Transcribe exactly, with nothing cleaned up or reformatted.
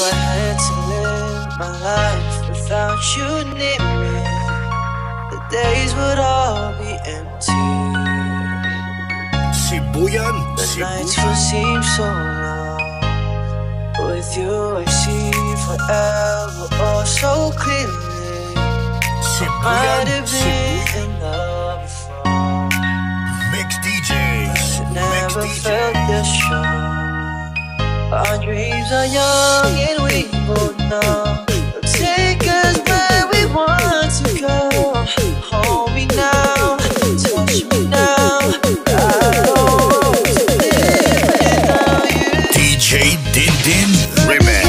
I had to live my life without you near me, the days would all be empty. Sibuyan, The Sibuyan. nights will seem so long. With you I see forever oh so clearly. Sibuyan, Might have been Sibuyan. in love before, Mix D Js, but Mix never D felt Js. this strong. Our dreams are young and we both know they'll take us where we want to go. Hold me now, touch me now. I don't want to live without you. D J Denden Remix.